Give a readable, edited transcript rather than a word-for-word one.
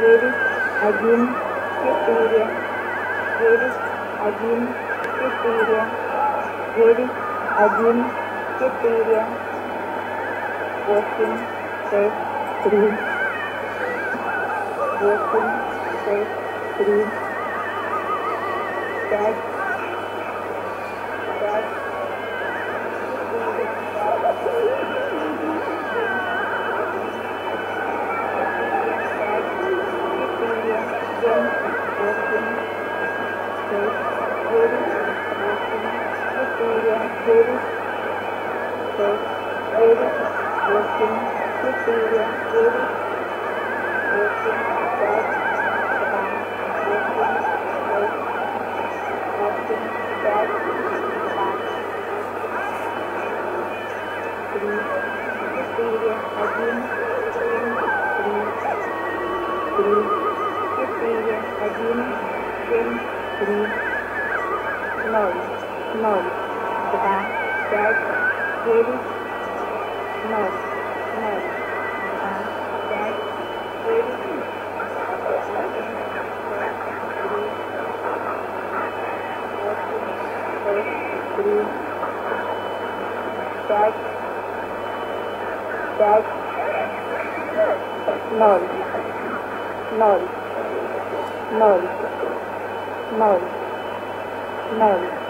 Where is Arjun? Get area. Where is Arjun? Get area. Where is Arjun? Get area. Watching test 3. Watching test 3. That null.